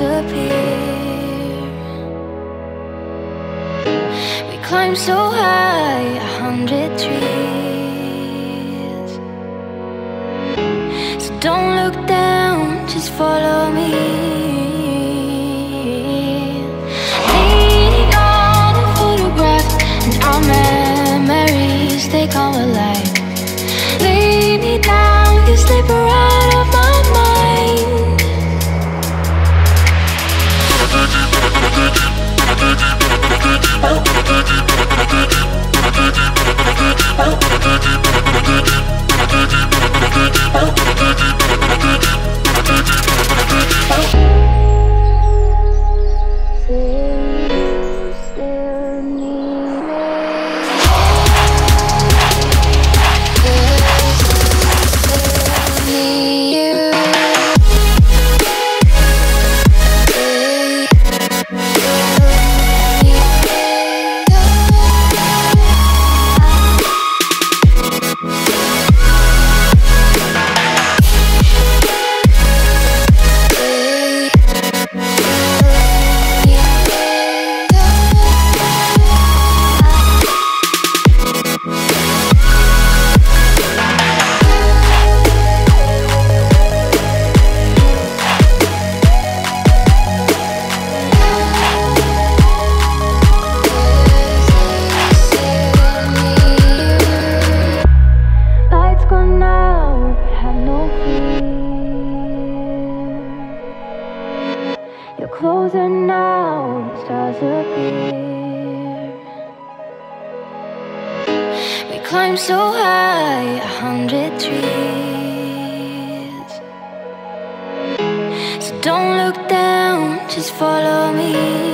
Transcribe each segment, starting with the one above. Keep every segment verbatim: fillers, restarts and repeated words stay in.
appear. We climb so high, a hundred trees. So don't look down, just follow me. Leaning on a photograph, and our memories, they come alive. Lay me down, you slip right out of my mind. Closer now, the stars appear. We climb so high, a hundred trees. So don't look down, just follow me.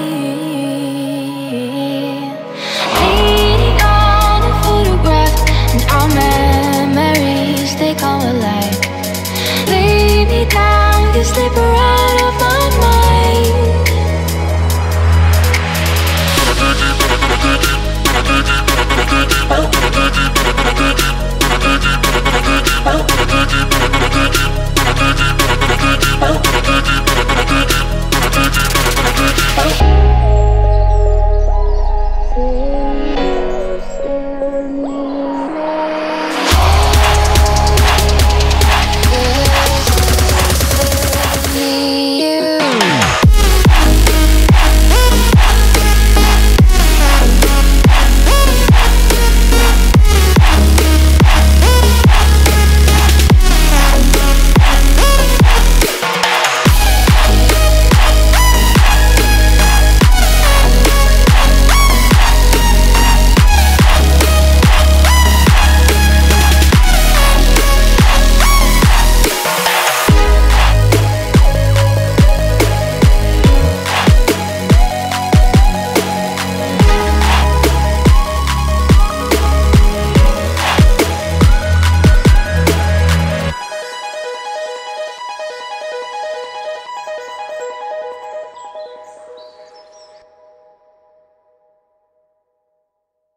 Leaning on a photograph, and our memories, they come alive. Lay me down, you slip around.